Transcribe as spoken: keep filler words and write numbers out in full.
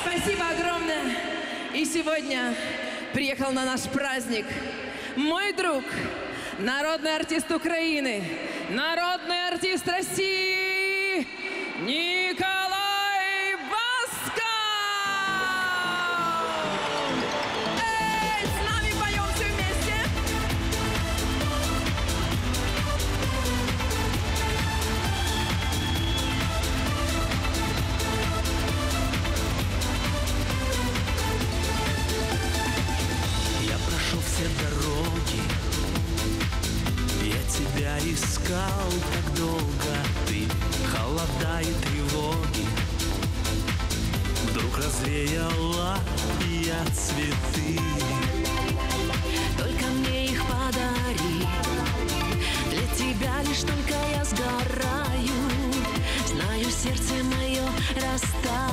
Спасибо огромное. И сегодня приехал на наш праздник мой друг, народный артист Украины, народный артист России Николай Басков! Эй, с нами поем все вместе! Я прошел все дороги, я тебя искал так долго, ты холода и тревоги вдруг развеяла я цветы. Только мне их подари, для тебя лишь только я сгораю. Знаю, сердце мое растает.